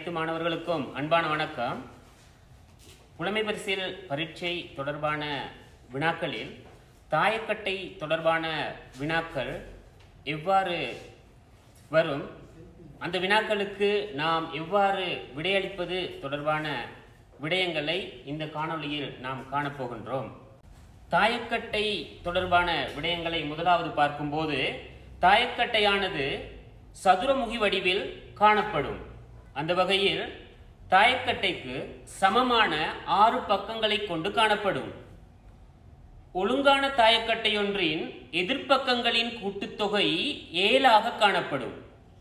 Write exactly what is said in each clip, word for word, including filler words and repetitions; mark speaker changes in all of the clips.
Speaker 1: அனைத்து மாணவர்களுக்கும் அன்பான வணக்கம். புலமை பரிசில் பரீட்சை தொடர்பான வினாக்களில் தாயக்கட்டை தொடர்பான வினாக்கள் எவ்வாறு வரும், அந்த வினாக்களுக்கு நாம் எவ்வாறு விடையளிப்பது தொடர்பான விடயங்களை இந்த காணொளியில் நாம் காணப்போகின்றோம். தாயக்கட்டை தொடர்பான விடயங்களை முதலாவது பார்க்கும்போது, தாயக்கட்டையானது சதுரமுகி வடிவில் காணப்படும். அந்த வகையில் தாயக்கட்டைக்கு சமமான ஆறு பக்கங்களை கொண்டு காணப்படும். ஒழுங்கான தாயக்கட்டையொன்றின் எதிர்ப்பக்கங்களின் கூட்டுத்தொகை ஏழாக காணப்படும்.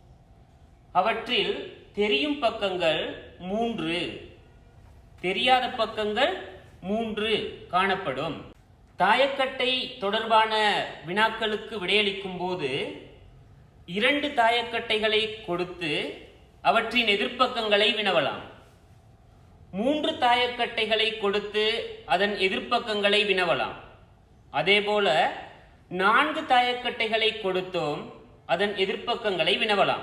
Speaker 1: அவற்றில் தெரியும் பக்கங்கள் மூன்று, தெரியாத பக்கங்கள் மூன்று காணப்படும். தாயக்கட்டை தொடர்பான வினாக்களுக்கு விடையளிக்கும் போது இரண்டு தாயக்கட்டைகளை கொடுத்து அவற்றின் எதிர்ப்பக்கங்களை வினவலாம். மூன்று தாயக்கட்டைகளை கொடுத்து அதன் எதிர்ப்பக்கங்களை வினவலாம். அதேபோல நான்கு தாயக்கட்டைகளை கொடுத்தோம் அதன் எதிர்ப்பக்கங்களை வினவலாம்.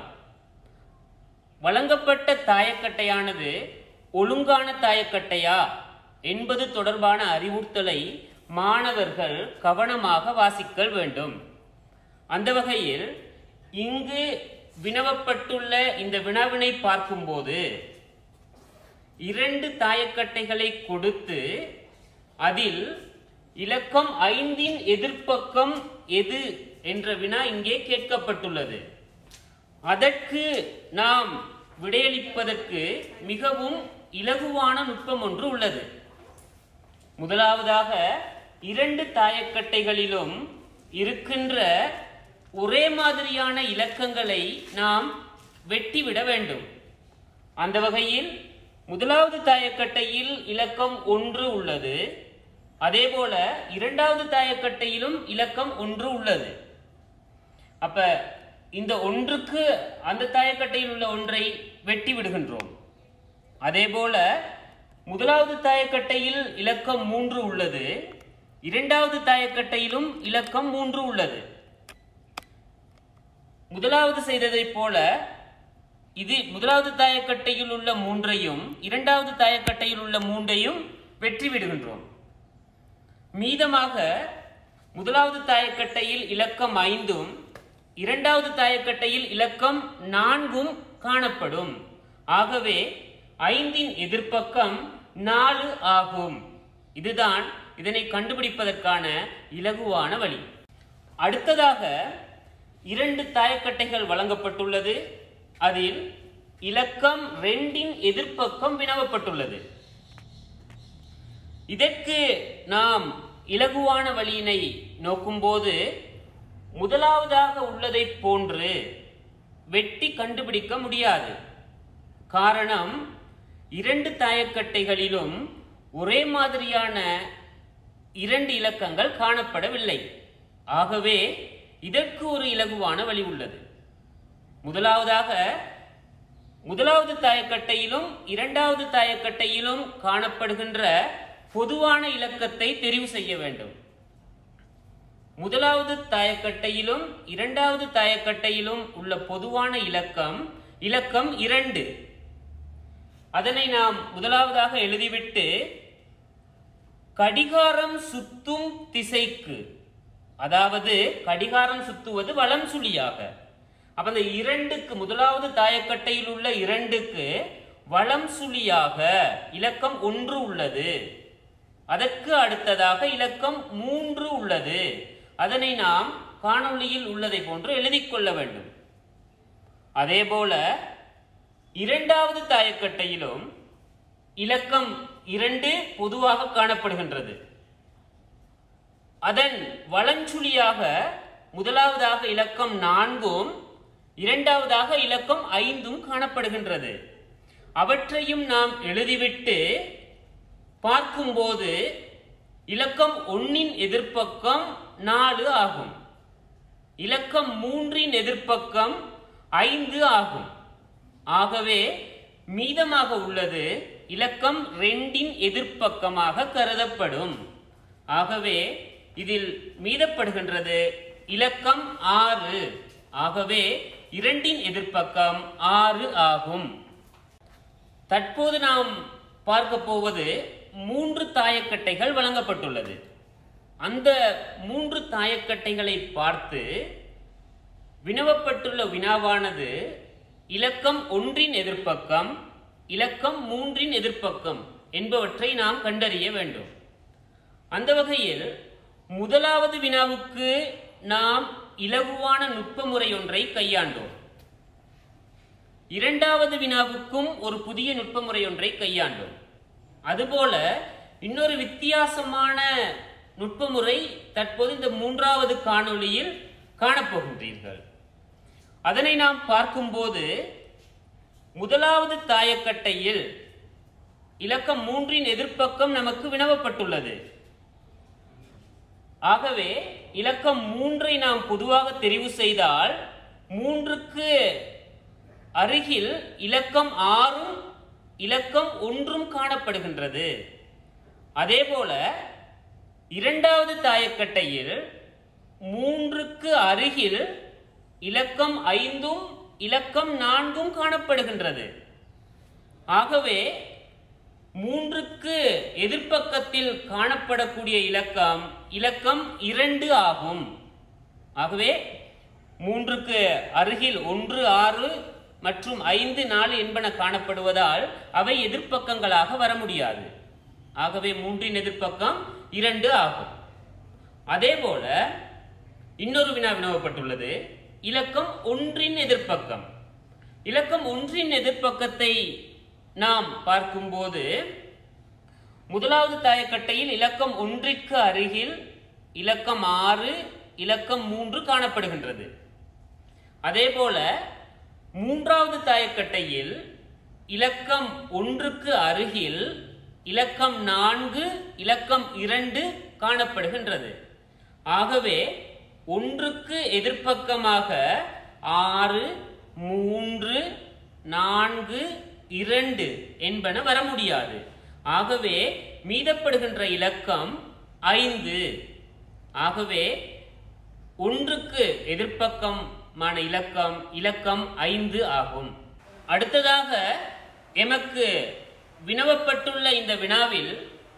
Speaker 1: வழங்கப்பட்ட தாயக்கட்டையானது ஒழுங்கான தாயக்கட்டையா என்பது தொடர்பான அறிவுறுத்தலை மாணவர்கள் கவனமாக வாசிக்க வேண்டும். அந்த வகையில் இங்கு வினவப்பட்டுள்ள இந்த வினாவினை பார்க்கும்போது இரண்டு தாயக்கட்டைகளை கொடுத்து அதில் இலக்கம் ஐந்தின் எதிர்ப்பக்கம் எது என்ற வினா இங்கே கேட்கப்பட்டுள்ளது. அதற்கு நாம் விடையளிப்பதற்கு மிகவும் இலகுவான நுட்பம் ஒன்று உள்ளது. முதலாவதாக இரண்டு தாயக்கட்டைகளிலும் இருக்கின்ற ஒரே மாதிரியான இலக்கங்களை நாம் வெட்டிவிட வேண்டும். அந்த வகையில் முதலாவது தாயக்கட்டையில் இலக்கம் ஒன்று உள்ளது. அதேபோல இரண்டாவது தாயக்கட்டையிலும் இலக்கம் ஒன்று உள்ளது. அப்ப இந்த ஒன்றுக்கு அந்த தாயக்கட்டையில் உள்ள ஒன்றை வெட்டி விடுகின்றோம். அதேபோல முதலாவது தாயக்கட்டையில் இலக்கம் மூன்று உள்ளது, இரண்டாவது தாயக்கட்டையிலும் இலக்கம் மூன்று உள்ளது. முதலாவது செய்ததை போல இது முதலாவது தாயக்கட்டையில் உள்ள மூன்றையும் இரண்டாவது தாயக்கட்டையில் உள்ள மூன்றையும் வெற்றி விடுகின்றோம். மீதமாக முதலாவது தாயக்கட்டையில் இலக்கம் ஐந்தும் இரண்டாவது தாயக்கட்டையில் இலக்கம் நான்கும் காணப்படும். ஆகவே ஐந்தின் எதிர்ப்பக்கம் நாலு ஆகும். இதுதான் இதனை கண்டுபிடிப்பதற்கான இலகுவான வழி. அடுத்ததாக இரண்டு தாயக்கட்டைகள் வழங்கப்பட்டுள்ளது. அதில் இலக்கம் ரெண்டின் எதிர்ப்பக்கம் வினவப்பட்டுள்ளது. இதற்கு நாம் இலகுவான வழியினை நோக்கும்போது முதலாவதாக உள்ளதை போன்று வெட்டி கண்டுபிடிக்க முடியாது. காரணம், இரண்டு தாயக்கட்டைகளிலும் ஒரே மாதிரியான இரண்டு இலக்கங்கள் காணப்படவில்லை. ஆகவே இதற்கு ஒரு இலகுவான வழி உள்ளது. முதலாவதாக முதலாவது தாயக்கட்டையிலும் இரண்டாவது தாயக்கட்டையிலும் காணப்படுகின்ற பொதுவான இலக்கத்தை தெரிவு செய்ய வேண்டும். முதலாவது தாயக்கட்டையிலும் இரண்டாவது தாயக்கட்டையிலும் உள்ள பொதுவான இலக்கம் இலக்கம் இரண்டு. அதனை நாம் முதலாவதாக எழுதிவிட்டு கடிகாரம் சுத்தும் திசைக்கு, அதாவது கடிகாரம் சுத்துவது வலம் சுழியாக, அப்ப அந்த இரண்டுக்கு முதலாவது தாயக்கட்டையில் உள்ள இரண்டுக்கு வலம் சுழியாக இலக்கம் ஒன்று உள்ளது. அதற்கு அடுத்ததாக இலக்கம் மூன்று உள்ளது. அதனை நாம் காணொளியில் உள்ளதை போன்று எழுதி கொள்ள வேண்டும். அதேபோல இரண்டாவது தாயக்கட்டையிலும் இலக்கம் இரண்டு பொதுவாக காணப்படுகின்றது. அதன் வலஞ்சுழியாக முதலாவதாக இலக்கம் நான்கும் இரண்டாவதாக இலக்கம் ஐந்தும் காணப்படுகின்றது. அவற்றையும் நாம் எழுதிவிட்டு பார்க்கும்போது இலக்கம் ஒன்னின் எதிர்ப்பக்கம் நாலு ஆகும், இலக்கம் மூன்றின் எதிர்ப்பக்கம் ஐந்து ஆகும். ஆகவே மீதமாக உள்ளது இலக்கம் ரெண்டின் எதிர்ப்பக்கமாக கருதப்படும். ஆகவே இதில் மீதப்படுகின்றது இலக்கம் ஆறு. ஆகவே இரண்டின் எதிர்ப்பக்கம் ஆறு ஆகும். தற்போது நாம் பார்க்க போவது மூன்று தாயக்கட்டைகள் வழங்கப்பட்டுள்ளது. அந்த மூன்று தாயக்கட்டைகளை பார்த்து வினவப்பட்டுள்ள வினாவானது இலக்கம் ஒன்றின் எதிர்ப்பக்கம், இலக்கம் மூன்றின் எதிர்ப்பக்கம் என்பவற்றை நாம் கண்டறிய வேண்டும். அந்த வகையில் முதலாவது வினாவுக்கு நாம் இலகுவான நுட்ப முறை ஒன்றை கையாண்டோம். இரண்டாவது வினாவுக்கும் ஒரு புதிய நுட்ப முறை ஒன்றை கையாண்டோம். அதுபோல இன்னொரு வித்தியாசமான நுட்பமுறை தற்போது இந்த மூன்றாவது காணொளியில் காணப்போகின்றீர்கள். அதனை நாம் பார்க்கும்போது முதலாவது தாயக்கட்டையில் இலக்கம் மூன்றின் எதிர்ப்பக்கம் நமக்கு வினவப்பட்டுள்ளது. ஆகவே இலக்கம் மூன்றை நாம் பொதுவாக தெரிவு செய்தால் மூன்றுக்கு அருகில் இலக்கம் ஆறும் இலக்கம் ஒன்றும் காணப்படுகின்றது. அதேபோல இரண்டாவது தாயக்கட்டையில் மூன்றுக்கு அருகில் இலக்கம் ஐந்தும் இலக்கம் நான்கும் காணப்படுகின்றது. ஆகவே மூன்றுக்கு எதிர்ப்பக்கத்தில் காணப்படக்கூடிய இலக்கம் இலக்கம் இரண்டு ஆகும். ஆகவே மூன்றுக்கு அருகில் ஒன்று ஆறு மற்றும் ஐந்து நாலு என்பன காணப்படுவதால் அவை எதிர்ப்பக்கங்களாக வர முடியாது. ஆகவே மூன்றின் எதிர்ப்பக்கம் இரண்டு ஆகும். அதேபோல இன்னொரு வினா வினவப்பட்டுள்ளது இலக்கம் ஒன்றின் எதிர்ப்பக்கம். இலக்கம் ஒன்றின் எதிர்ப்பக்கத்தை நாம் பார்க்கும்போது முதலாவது தாயக்கட்டையில் இலக்கம் ஒன்றிற்கு அருகில் இலக்கம் ஆறு இலக்கம் மூன்று காணப்படுகின்றது. அதேபோல மூன்றாவது தாயக்கட்டையில் இலக்கம் ஒன்றுக்கு அருகில் இலக்கம் நான்கு இலக்கம் இரண்டு காணப்படுகின்றது. ஆகவே ஒன்றுக்கு எதிர்ப்பக்கமாக ஆறு மூன்று நான்கு இரண்டு என்பன வர முடியாது. ஆகவே மீதப்படுகின்ற இலக்கம் ஐந்து. ஆகவே ஒன்றுக்கு எதிர்ப்பக்கமான இலக்கம் இலக்கம் ஐந்து ஆகும். அடுத்ததாக எமக்கு வினவப்பட்டுள்ள இந்த வினாவில்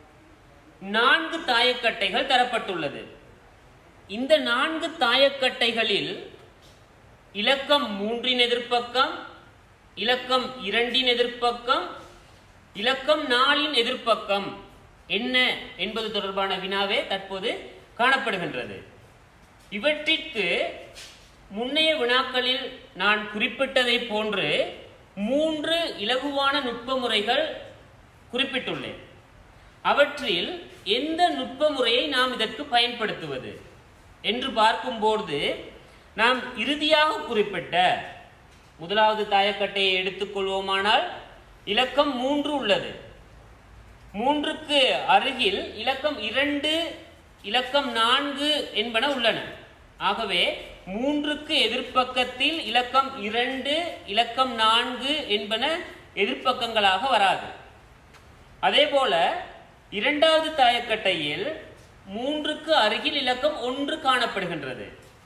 Speaker 1: நான்கு தாயக்கட்டைகள் தரப்பட்டுள்ளது. இந்த நான்கு தாயக்கட்டைகளில் இலக்கம் மூன்றின் எதிர்ப்பக்கம், இலக்கம் இரண்டின் எதிர்ப்பக்கம், இலக்கம் நாலின் எதிர்ப்பக்கம் என்ன என்பது தொடர்பான வினாவே தற்போது காணப்படுகின்றது. இவற்றிற்கு முன்னைய வினாக்களில் நான் குறிப்பிட்டதை போன்று மூன்று இலகுவான நுட்ப முறைகள் குறிப்பிட்டுள்ளேன். அவற்றில் எந்த நுட்ப முறையை நாம் இதற்கு பயன்படுத்துவது என்று பார்க்கும்போது நாம் இறுதியாக குறிப்பிட்ட முதலாவது தாயக்கட்டையை எடுத்துக்கொள்வோமானால் இலக்கம் மூன்று உள்ளது. மூன்றுக்கு அருகில் இலக்கம் இரண்டு இலக்கம் நான்கு என்பன உள்ளன. ஆகவே மூன்றுக்கு எதிர்ப்பக்கத்தில் இலக்கம் இரண்டு இலக்கம் நான்கு என்பன எதிர்ப்பக்கங்களாக வராது. அதேபோல இரண்டாவது தாயக்கட்டையில் மூன்றுக்கு அருகில் இலக்கம் ஒன்று காணப்படுகின்றது.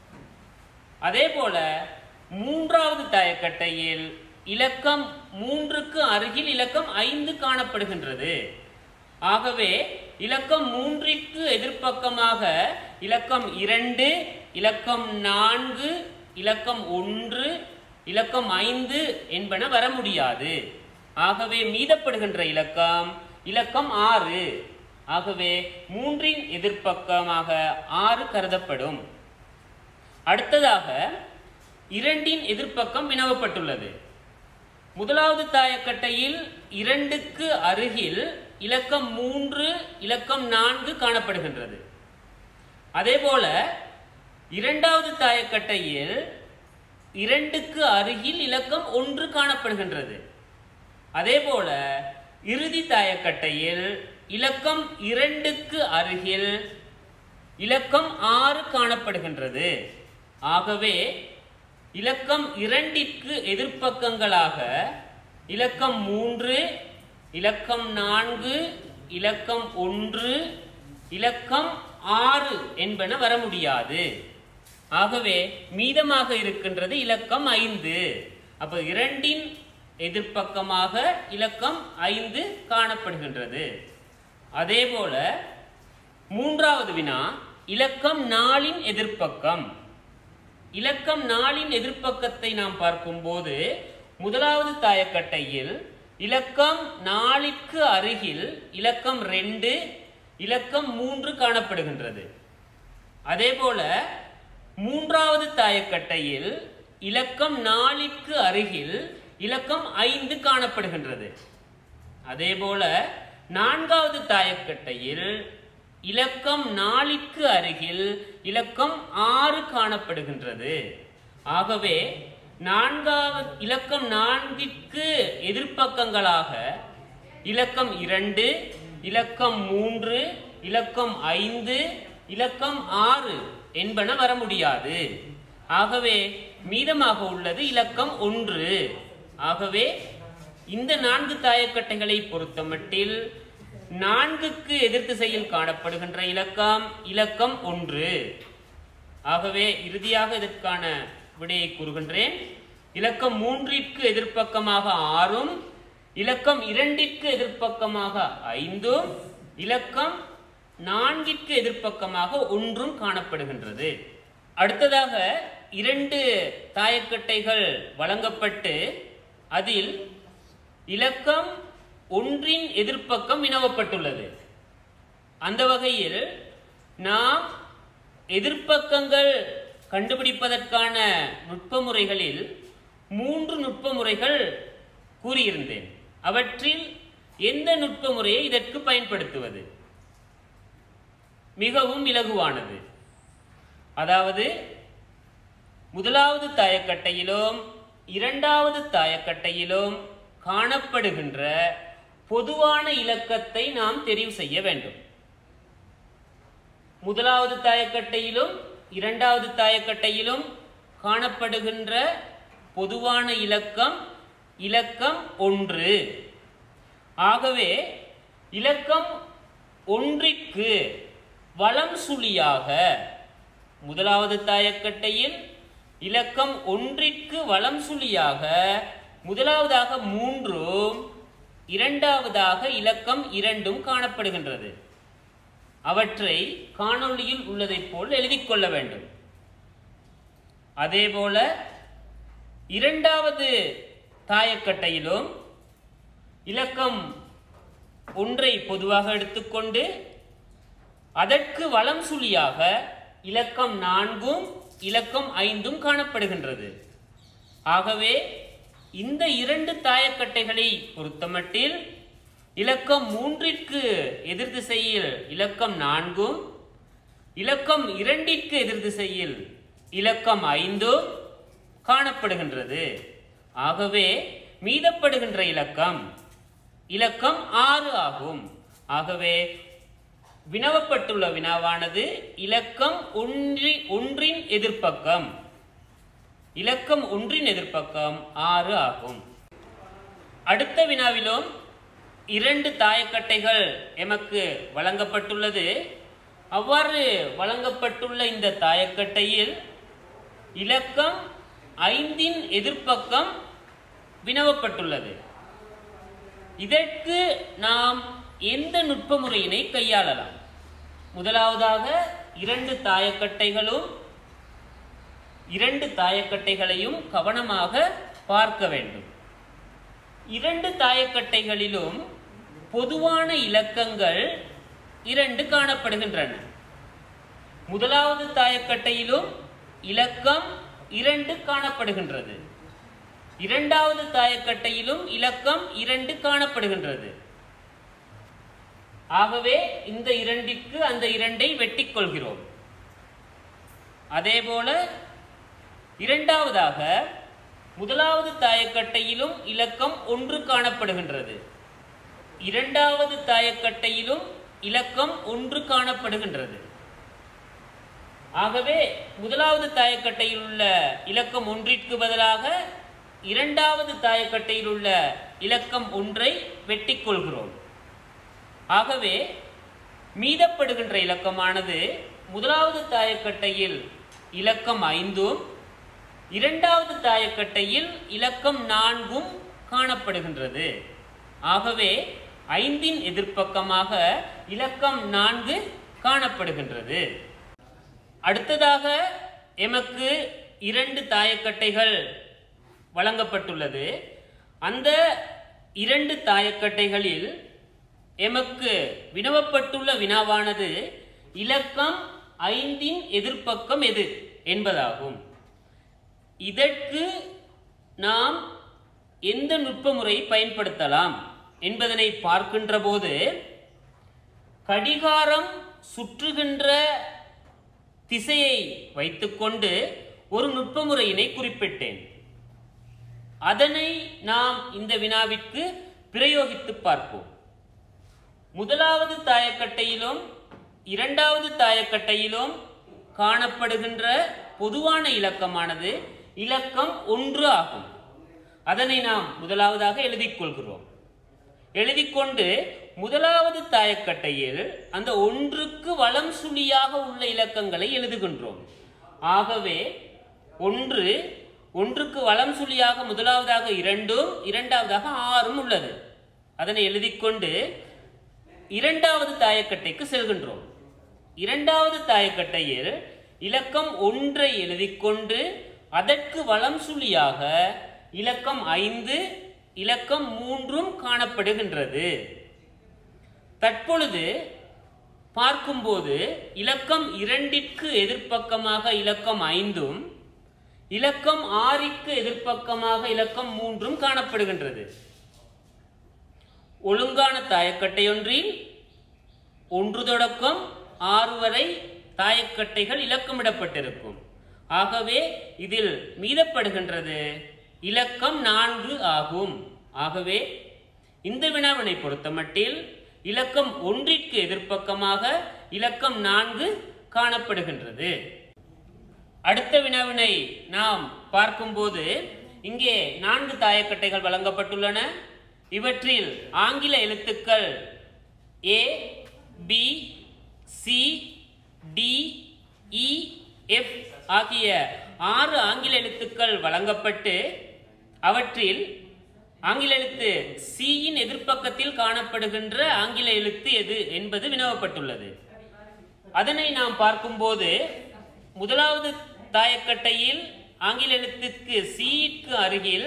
Speaker 1: அதேபோல மூன்றாவது தாயக்கட்டையில் இலக்கம் மூன்றுக்கு அருகில் இலக்கம் ஐந்து காணப்படுகின்றது. ஆகவே இலக்கம் மூன்றிற்கு எதிர்ப்பக்கமாக இலக்கம் இரண்டு இலக்கம் நான்கு இலக்கம் ஒன்று இலக்கம் ஐந்து என்பன வர முடியாது. ஆகவே மீதப்படுகின்ற இலக்கம் இலக்கம் ஆறு. ஆகவே மூன்றின் எதிர்ப்பக்கமாக ஆறு கருதப்படும். அடுத்ததாக இரண்டின் எதிர்ப்பக்கம் வினவப்பட்டுள்ளது. முதலாவது தாயக்கட்டையில் இரண்டுக்கு அருகில் இலக்கம் மூன்று இலக்கம் நான்கு காணப்படுகின்றது. அதேபோல இரண்டாவது தாயக்கட்டையில் இரண்டுக்கு அருகில் இலக்கம் ஒன்று காணப்படுகின்றது. அதேபோல இறுதி தாயக்கட்டையில் இலக்கம் இரண்டுக்கு அருகில் இலக்கம் ஆறு காணப்படுகின்றது. ஆகவே இலக்கம் இரண்டிற்கு எதிர்ப்பக்கங்களாக இலக்கம் மூன்று இலக்கம் நான்கு இலக்கம் ஒன்று இலக்கம் ஆறு என்பன வர முடியாது. ஆகவே மீதமாக இருக்கின்றது இலக்கம் ஐந்து. அப்ப இரண்டின் எதிர்ப்பக்கமாக இலக்கம் ஐந்து காணப்படுகின்றது. அதேபோல மூன்றாவது வினா இலக்கம் நாலின் எதிர்ப்பக்கம். இலக்கம் நாலின் எதிர்ப்பக்கத்தை நாம் பார்க்கும்போது முதலாவது தாயக்கட்டையில் இலக்கம் நாலிற்கு அருகில் இலக்கம் ரெண்டு இலக்கம் மூன்று காணப்படுகின்றது. அதேபோல மூன்றாவது தாயக்கட்டையில் இலக்கம் நாலிற்கு அருகில் இலக்கம் ஐந்து காணப்படுகின்றது. அதேபோல நான்காவது தாயக்கட்டையில் இலக்கம் நாலிற்கு அருகில் இலக்கம் ஆறு காணப்படுகின்றது. ஆகவே நான்காவது இலக்கம் நான்கிற்கு எதிர்ப்பக்கங்களாக இலக்கம் இரண்டு இலக்கம் மூன்று இலக்கம் ஐந்து இலக்கம் ஆறு என்பன வர முடியாது. ஆகவே மீதமாக உள்ளது இலக்கம் ஒன்று. ஆகவே இந்த நான்கு தாயக்கட்டைகளை பொறுத்தமட்டில் நான்குக்கு எதிர் திசையில் காணப்படுகின்ற இலக்கம் இலக்கம் ஒன்று. ஆகவே இறுதியாக இதற்கான விடையை கூறுகின்றேன். இலக்கம் மூன்றிற்கு எதிர்ப்பக்கமாக ஆறும் இலக்கம் இரண்டிற்கு எதிர்ப்பக்கமாக ஐந்தும் இலக்கம் நான்கிற்கு எதிர்ப்பக்கமாக ஒன்றும் காணப்படுகின்றது. அடுத்ததாக இரண்டு தாயக்கட்டைகள் வழங்கப்பட்டு அதில் இலக்கம் ஒன்றின் எதிர்ப்பக்கம் வினவப்பட்டுள்ளது. அந்த வகையில் நாம் எதிர்ப்பக்கங்கள் கண்டுபிடிப்பதற்கான நுட்ப முறைகளில் மூன்று நுட்ப முறைகள் கூறியிருந்தேன். அவற்றில் எந்த நுட்ப முறையை இதற்கு பயன்படுத்துவது மிகவும் இலகுவானது. அதாவது முதலாவது தாயக்கட்டையிலும் இரண்டாவது தாயக்கட்டையிலும் காணப்படுகின்ற பொதுவான இலக்கத்தை நாம் தெரிவு செய்ய வேண்டும். முதலாவது தாயக்கட்டையிலும் இரண்டாவது தாயக்கட்டையிலும் காணப்படுகின்ற பொதுவான இலக்கம் இலக்கம் ஒன்று. ஆகவே இலக்கம் ஒன்றிற்கு வலம் சுழியாக முதலாவது தாயக்கட்டையில் இலக்கம் ஒன்றிற்கு வலம் சுழியாக முதலாவதாக மூன்றும் இரண்டாவதாக இலக்கம் இரண்டும் காணப்படுகின்றது. அவற்றை காணொளியில் உள்ளதைப் போல் எழுதிக் கொள்ள வேண்டும். அதேபோல இரண்டாவது தாயக்கட்டையிலும் இலக்கம் ஒன்றை பொதுவாக எடுத்துக்கொண்டு அதற்கு வலம் சுழியாக இலக்கம் நான்கும் இலக்கம் ஐந்தும் காணப்படுகின்றது. ஆகவே இந்த இரண்டு தாயக்கட்டைகளை பொறுத்தமட்டில் இலக்கம் மூன்றிற்கு எதிர் திசையில் இலக்கம் நான்கும் இலக்கம் இரண்டிற்கு எதிர் திசையில் இலக்கம் ஐந்தும் காணப்படுகின்றது. ஆகவே மீதப்படுகின்ற இலக்கம் இலக்கம் ஆறு ஆகும். ஆகவே வினவப்பட்டுள்ள வினாவானது இலக்கம் ஒன்றி ஒன்றின் எதிர்ப்பக்கம் இலக்கம் ஒன்றின் எதிர்ப்பக்கம் ஆறு ஆகும். அடுத்த வினாவிலும் இரண்டு தாயக்கட்டைகள் எமக்கு வழங்கப்பட்டுள்ளது. அவ்வாறு வழங்கப்பட்டுள்ள இந்த தாயக்கட்டையில் இலக்கம் ஐந்தின் எதிர்ப்பக்கம் வினவப்பட்டுள்ளது. இதற்கு நாம் எந்த நுட்ப முறையினை கையாளலாம்? முதலாவதாக இரண்டு தாயக்கட்டைகளும் இரண்டு தாயக்கட்டைகளையும் கவனமாக பார்க்க வேண்டும். இரண்டு தாயக்கட்டைகளிலும் பொதுவான இலக்கங்கள் இரண்டு காணப்படுகின்றன. முதலாவது தாயக்கட்டையிலும் இலக்கம் இரண்டு காணப்படுகின்றது. இரண்டாவது தாயக்கட்டையிலும் இலக்கம் இரண்டு காணப்படுகின்றது. ஆகவே இந்த இரண்டிற்கு அந்த இரண்டை வெட்டிக் கொள்கிறோம். அதேபோல இரண்டாவதாக முதலாவது தாயக்கட்டையிலும் இலக்கம் ஒன்று காணப்படுகின்றது. இரண்டாவது தாயக்கட்டையிலும் இலக்கம் ஒன்று காணப்படுகின்றது. ஆகவே முதலாவது தாயக்கட்டையில் உள்ள இலக்கம் ஒன்றிற்கு பதிலாக இரண்டாவது தாயக்கட்டையில் உள்ள இலக்கம் ஒன்றை வெட்டிக் கொள்கிறோம். ஆகவே மீதப்படுகின்ற இலக்கமானது முதலாவது தாயக்கட்டையில் இலக்கம் ஐந்தும் இரண்டாவது தாயக்கட்டையில் இலக்கம் நான்கும் காணப்படுகின்றது. ஆகவே ஐந்தின் எதிர்ப்பக்கமாக இலக்கம் நான்கு காணப்படுகின்றது. அடுத்ததாக எமக்கு இரண்டு தாயக்கட்டைகள் வழங்கப்பட்டுள்ளது. அந்த இரண்டு தாயக்கட்டைகளில் எமக்கு வினவப்பட்டுள்ள வினாவானது இலக்கம் ஐந்தின் எதிர்ப்பக்கம் எது என்பதாகும். இதற்கு நாம் எந்த நுட்ப முறையை பயன்படுத்தலாம் என்பதனை பார்க்கின்ற போது கடிகாரம் சுற்றுகின்ற திசையை வைத்துக்கொண்டு ஒரு நுட்ப முறையினை குறிப்பிட்டேன். அதனை நாம் இந்த வினாவிற்கு பிரயோகித்து பார்ப்போம். முதலாவது தாயக்கட்டையிலும் இரண்டாவது தாயக்கட்டையிலும் காணப்படுகின்ற பொதுவான இலக்கமானது இலக்கம் ஒன்று ஆகும். அதனை நாம் முதலாவதாக எழுதிக் கொள்கிறோம். எழுதிக்கொண்டு முதலாவது தாயக்கட்டையில் அந்த ஒன்றுக்கு வலம் சுழியாக உள்ள இலக்கங்களை எழுதுகின்றோம். ஆகவே ஒன்று ஒன்றுக்கு வலம் சுழியாக முதலாவதாக இரண்டும் இரண்டாவதாக ஆறும் உள்ளது. அதனை எழுதிக்கொண்டு இரண்டாவது தாயக்கட்டைக்கு செல்கின்றோம். இரண்டாவது தாயக்கட்டையில் இலக்கம் ஒன்றை எழுதிக்கொண்டு அதற்கு வலம் சுழியாக இலக்கம் ஐந்து இலக்கம் மூன்றும் காணப்படுகின்றது. தற்பொழுது பார்க்கும்போது இலக்கம் இரண்டிற்கு எதிர்ப்பக்கமாக இலக்கம் ஐந்தும் இலக்கம் ஆறிற்கு எதிர்ப்பக்கமாக இலக்கம் மூன்றும் காணப்படுகின்றது. ஒழுங்கான தாயக்கட்டை ஒன்றில் ஒன்று தொடக்கம் ஆறு வரை தாயக்கட்டைகள் இலக்கமிடப்பட்டிருக்கும். ஆகவே இதில் மீதப்படுகின்றது இலக்கம் நான்கு ஆகும். ஆகவே இந்த வினாவினை பொறுத்தமட்டில் இலக்கம் ஒன்றிற்கு எதிர்ப்பக்கமாக இலக்கம் நான்கு காணப்படுகின்றது. அடுத்த வினாவினை நாம் பார்க்கும்போது இங்கே நான்கு தாயக்கட்டைகள் வழங்கப்பட்டுள்ளன. இவற்றில் ஆங்கில எழுத்துக்கள் A, B, C, D, E, F ஆகிய ஆறு ஆங்கில எழுத்துக்கள் வழங்கப்பட்டு அவற்றில் ஆங்கில எழுத்து சியின் எதிர்ப்பக்கத்தில் காணப்படுகின்ற ஆங்கில எழுத்து எது என்பது வினவப்பட்டுள்ளது. அதனை நாம் பார்க்கும்போது முதலாவது தாயக்கட்டையில் ஆங்கில எழுத்துக்கு சிக்கு அருகில்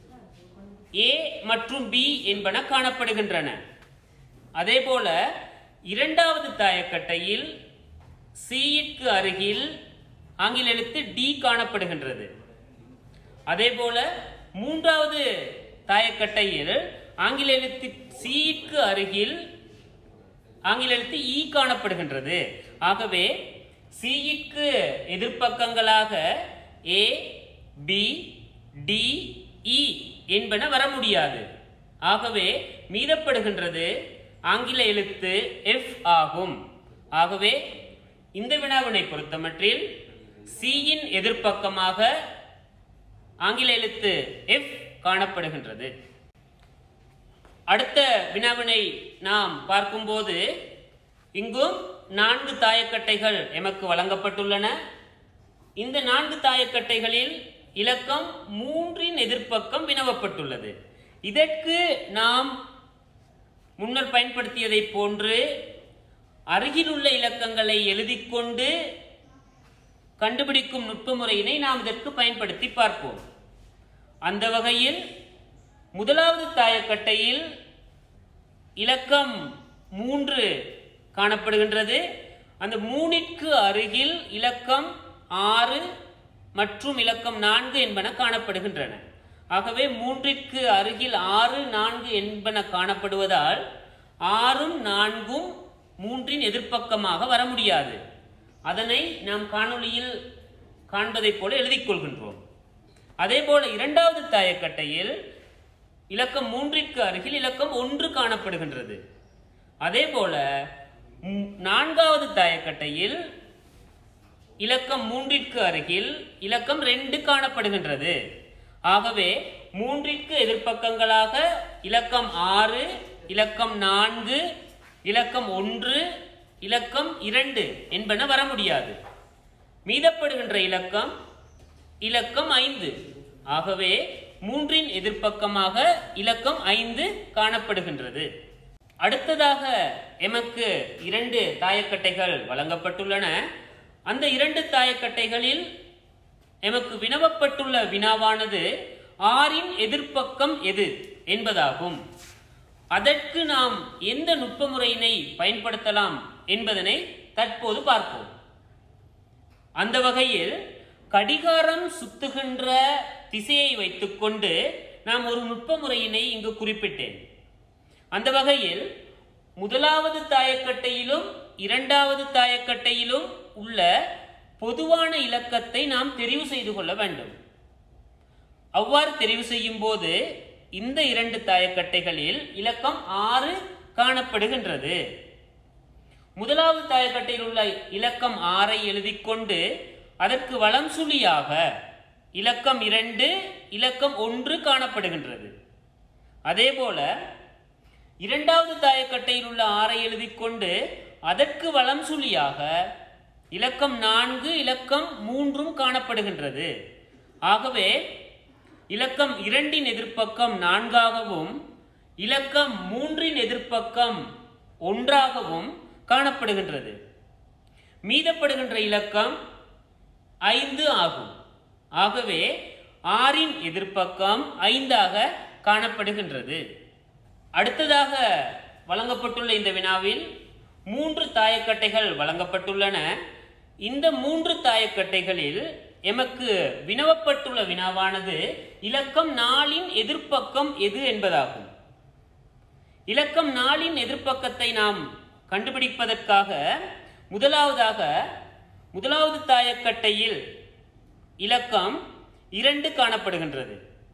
Speaker 1: ஏ மற்றும் பி என்பன காணப்படுகின்றன. அதேபோல இரண்டாவது தாயக்கட்டையில் சிக்கு அருகில் ஆங்கில எழுத்து டி காணப்படுகின்றது. அதேபோல மூன்றாவது தாயக்கட்டையில் ஆங்கில எழுத்து சிக்கு அருகில் ஆங்கில எழுத்து இ காணப்படுகின்றது. ஆகவே சிக்கு எதிர்ப்பக்கங்களாக ஏ, பி, டி, இ என்பன வர முடியாது. ஆகவே மீதப்படுகின்றது ஆங்கில எழுத்து எஃப் ஆகும். ஆகவே இந்த வினாவினை பொறுத்தமட்டில் சியின் எதிர்ப்பக்கமாக ஆங்கில எழுத்து எஃப் காணப்படுகின்றது. அடுத்த வினாவினை நாம் பார்க்கும்போது இங்கும் நான்கு தாயக்கட்டைகள் எமக்கு வழங்கப்பட்டுள்ளன. இந்த நான்கு தாயக்கட்டைகளில் இலக்கம் மூன்றின் எதிர்ப்பக்கம் வினவப்பட்டுள்ளது. இதற்கு நாம் முன்னர் பயன்படுத்தியதை போன்று அருகில் உள்ள இலக்கங்களை எழுதிக்கொண்டு கண்டுபிடிக்கும் நுட்ப முறையினை நாம் இதற்கு பயன்படுத்தி பார்ப்போம். அந்த வகையில் முதலாவது தாயக்கட்டையில் இலக்கம் மூன்று காணப்படுகின்றது. அந்த மூணிற்கு அருகில் இலக்கம் ஆறு மற்றும் இலக்கம் நான்கு என்பன காணப்படுகின்றன. ஆகவே மூன்றிற்கு அருகில் ஆறு நான்கு என்பன காணப்படுவதால் ஆறும் நான்கும் மூன்றின் எதிர்ப்பக்கமாக வர முடியாது. அதனை நாம் காணொளியில் காண்பதைப் போல எழுதிக் கொள்கின்றோம். அதே போல இரண்டாவது தாயக்கட்டையில் இலக்கம் மூன்றிற்கு அருகில் இலக்கம் ஒன்று காணப்படுகின்றது. அதே போல நான்காவது தாயக்கட்டையில் இலக்கம் மூன்றிற்கு அருகில் இலக்கம் ரெண்டு காணப்படுகின்றது. ஆகவே மூன்றிற்கு எதிர்ப்பக்கங்களாக இலக்கம் ஆறு, இலக்கம் நான்கு, இலக்கம் ஒன்று, இலக்கம் இரண்டு என்பன வர முடியாது. மீதப்படுகின்ற இலக்கம் இலக்கம் ஐந்து. ஆகவே மூன்றின் எதிர்ப்பக்கமாக இலக்கம் ஐந்து காணப்படுகின்றது. அடுத்ததாக எமக்கு இரண்டு தாயக்கட்டைகள் வழங்கப்பட்டுள்ளன. அந்த இரண்டு தாயக்கட்டைகளில் எமக்கு வினவப்பட்டுள்ள வினாவானது ஆறின் எதிர்ப்பக்கம் எது என்பதாகும். அதற்கு நாம் எந்த நுட்ப முறையினை பயன்படுத்தலாம் என்பதனை தற்போது பார்ப்போம். அந்த வகையில் கடிகாரம் சுத்துகின்ற திசையை வைத்துக்கொண்டு நாம் ஒரு நுட்ப முறையினை இங்கு குறிப்பிட்டேன். அந்த வகையில் முதலாவது தாயக்கட்டையிலும் இரண்டாவது தாயக்கட்டையிலும் உள்ள பொதுவான இலக்கத்தை நாம் தெரிவு செய்து கொள்ள வேண்டும். அவ்வாறு தெரிவு செய்யும் போது இந்த இரண்டு தாயக்கட்டைகளில் இலக்கம் ஆறு காணப்படுகின்றது. முதலாவது தாயக்கட்டையில் உள்ள இலக்கம் ஆறை எழுதிக்கொண்டு அதற்கு வலம் சுழியாக இலக்கம் இரண்டு இலக்கம் ஒன்று காணப்படுகின்றது. அதே போல இரண்டாவது தாயக்கட்டையில் உள்ள ஆறை எழுதிக்கொண்டு அதற்கு வலம் சுழியாக இலக்கம் நான்கு இலக்கம் மூன்றும் காணப்படுகின்றது. ஆகவே இலக்கம் இரண்டின் எதிர்ப்பக்கம் நான்காகவும் இலக்கம் மூன்றின் எதிர்ப்பக்கம் ஒன்றாகவும் காணப்படுகின்றது. மீதப்படுகின்ற இலக்கம் ஐந்து ஆகும். ஆகவே ஆறின் எதிர்ப்பக்கம் ஐந்தாக காணப்படுகின்றது. அடுத்ததாக வழங்கப்பட்டுள்ள இந்த வினாவில் மூன்று தாயக்கட்டைகள் வழங்கப்பட்டுள்ளன. இந்த மூன்று தாயக்கட்டைகளில் எமக்கு வினவப்பட்டுள்ள வினாவானது இலக்கம் நாலின் எதிர்ப்பக்கம் எது என்பதாகும். இலக்கம் நாலின் எதிர்ப்பக்கத்தை நாம் கண்டுபிடிப்பதற்காக முதலாவதாக முதலாவது தாயக்கட்டையில் இலக்கம் இரண்டு காணப்படுகின்றது.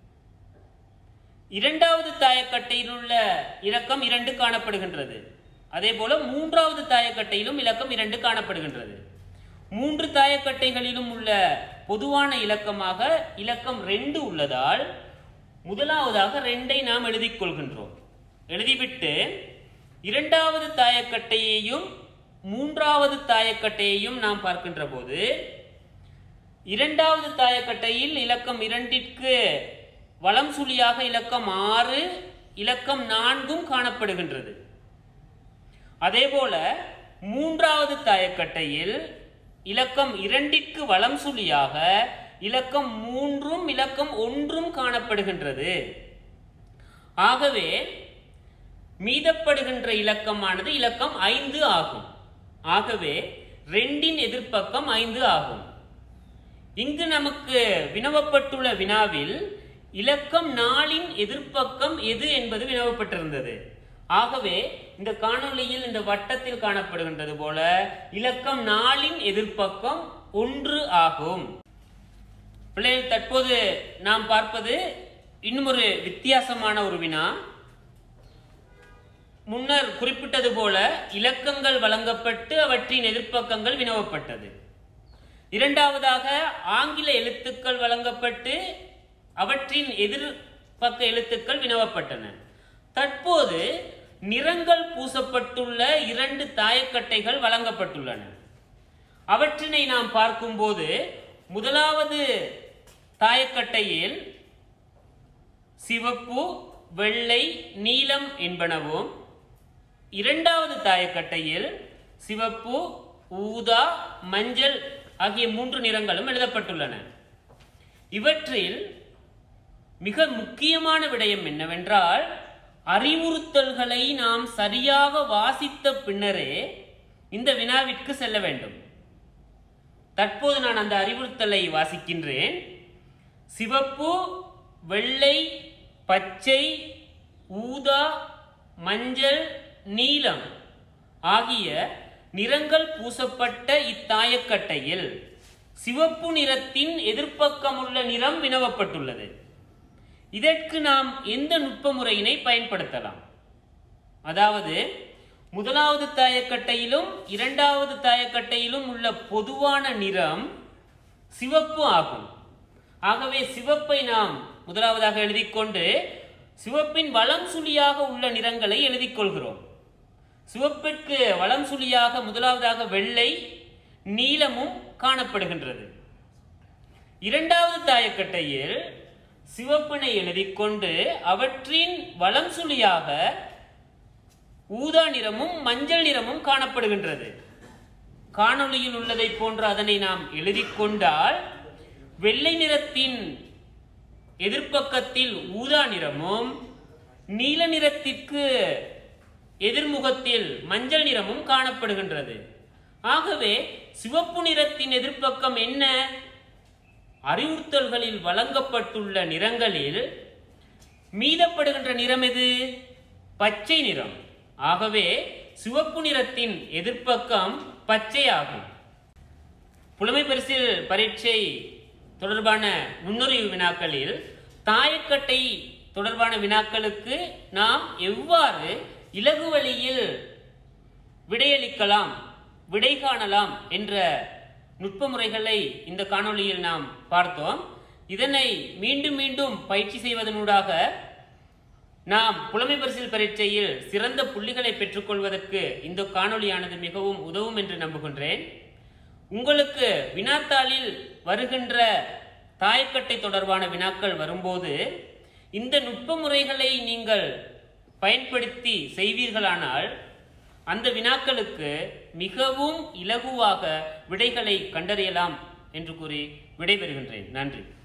Speaker 1: இரண்டாவது தாயக்கட்டையில் உள்ள இலக்கம் இரண்டு காணப்படுகின்றது. அதே போல மூன்றாவது தாயக்கட்டையிலும் இலக்கம் இரண்டு காணப்படுகின்றது. மூன்று தாயக்கட்டைகளிலும் உள்ள பொதுவான இலக்கமாக இலக்கம் ரெண்டு உள்ளதால் முதலாவதாக ரெண்டை நாம் எழுதிக் கொள்கின்றோம். எழுதிவிட்டு இரண்டாவது தாயக்கட்டையையும் மூன்றாவது தாயக்கட்டையையும் நாம் பார்க்கின்ற போது இரண்டாவது தாயக்கட்டையில் இலக்கம் இரண்டிற்கு வலம் சுழியாக இலக்கம் ஆறு இலக்கம் நான்கும் காணப்படுகின்றது. அதேபோல மூன்றாவது தாயக்கட்டையில் இலக்கம் இரண்டிற்கு வலம் சுழியாக இலக்கம் மூன்றும் இலக்கம் ஒன்றும் காணப்படுகின்றது. ஆகவே மீதப்படுகின்ற இலக்கமானது இலக்கம் ஐந்து ஆகும். ஆகவே ரெண்டின் எதிர்ப்பக்கம் ஐந்து ஆகும். இங்கு நமக்கு வினவப்பட்டுள்ள வினாவில் இலக்கம் நாலின் எதிர்ப்பக்கம் எது என்பது வினவப்பட்டிருந்தது. ஆகவே இந்த காணொளியில் இந்த வட்டத்தில் காணப்படுகின்றது போல இலக்கம் நாலின் எதிர்ப்பக்கம் ஒன்று ஆகும். பிள்ளைகள், தற்போது நாம் பார்ப்பது இன்னும் ஒரு வித்தியாசமான ஒரு வினா. முன்னர் குறிப்பிட்டது போல இலக்கங்கள் வழங்கப்பட்டு அவற்றின் எதிர்ப்பக்கங்கள் வினவப்பட்டது. இரண்டாவதாக ஆங்கில எழுத்துக்கள் வழங்கப்பட்டு அவற்றின் எதிர்ப்பக்க எழுத்துக்கள் வினவப்பட்டன. தற்போது நிறங்கள் பூசப்பட்டுள்ள இரண்டு தாயக்கட்டைகள் வழங்கப்பட்டுள்ளன. அவற்றினை நாம் பார்க்கும்போது முதலாவது தாயக்கட்டையில் சிவப்பு, வெள்ளை, நீலம் என்பனவும், இரண்டாவது தாயக்கட்டையில் சிவப்பு, ஊதா, மஞ்சள் ஆகிய மூன்று நிறங்களும் எழுதப்பட்டுள்ளன. இவற்றில் மிக முக்கியமான விடயம் என்னவென்றால் அறிவுறுத்தல்களை நாம் சரியாக வாசித்த பின்னரே இந்த வினாவிற்கு செல்ல வேண்டும். தற்போது நான் அந்த அறிவுறுத்தலை வாசிக்கின்றேன். சிவப்பு, வெள்ளை, பச்சை, ஊதா, மஞ்சள், நீலம் ஆகிய நிறங்கள் பூசப்பட்ட இத்தாயக்கட்டையில் சிவப்பு நிறத்தின் எதிர்ப்பக்கமுள்ள நிறம் வினவப்பட்டுள்ளது. இதற்கு நாம் எந்த நுட்ப முறையினை பயன்படுத்தலாம்? அதாவது முதலாவது தாயக்கட்டையிலும் இரண்டாவது தாயக்கட்டையிலும் உள்ள பொதுவான நிறம் சிவப்பு ஆகும். ஆகவே சிவப்பை நாம் முதலாவதாக எழுதிக்கொண்டு சிவப்பின் வலம் சுழியாக உள்ள நிறங்களை எழுதிக் கொள்கிறோம். சிவப்பிற்கு வலம் சுழியாக முதலாவதாக வெள்ளை, நீலமும் காணப்படுகின்றது. இரண்டாவது தாயக்கட்டையில் சிவப்பினை எழுதி கொண்டு அவற்றின் வலம் சுழியாக ஊதா நிறமும் மஞ்சள் நிறமும் காணப்படுகின்றது. காணொளியில் உள்ளதை போன்று அதனை நாம் எழுதி கொண்டால் வெள்ளை நிறத்தின் எதிர்ப்பக்கத்தில் ஊதா நிறமும் நீல நிறத்திற்கு எதிர்முகத்தில் மஞ்சள் நிறமும் காணப்படுகின்றது. ஆகவே சிவப்பு நிறத்தின் எதிர்ப்பக்கம் என்ன? அறிவுறுத்தல்களில் வழங்கப்பட்டுள்ள நிறங்களில் மீதப்படுகின்ற நிறம் எது? பச்சை நிறம். ஆகவே சிவப்பு நிறத்தின் எதிர்ப்பக்கம் பச்சையாகும். புலமை பரிசில் பரீட்சை தொடர்பான நுண்ணுறிவு வினாக்களில் தாயக்கட்டை தொடர்பான வினாக்களுக்கு நாம் எவ்வாறு இலகு வழியில் விடையளிக்கலாம், விடை காணலாம் என்ற நுட்ப முறைகளை இந்த காணொளியில் நாம் பார்த்தோம். இதனை மீண்டும் மீண்டும் பயிற்சி செய்வதனூடாக நாம் புலமை பரிசில் பரீட்சையில் சிறந்த புள்ளிகளை பெற்றுக்கொள்வதற்கு இந்த காணொளியானது மிகவும் உதவும் என்று நம்புகின்றேன். உங்களுக்கு வினாத்தாளில் வருகின்ற தாயக்கட்டை தொடர்பான வினாக்கள் வரும்போது இந்த நுட்ப முறைகளை நீங்கள் பயன்படுத்தி செய்வீர்களானால் அந்த வினாக்களுக்கு மிகவும் இலகுவாக விடைகளை கண்டறியலாம் என்று கூறி விடைபெறுகின்றேன். நன்றி.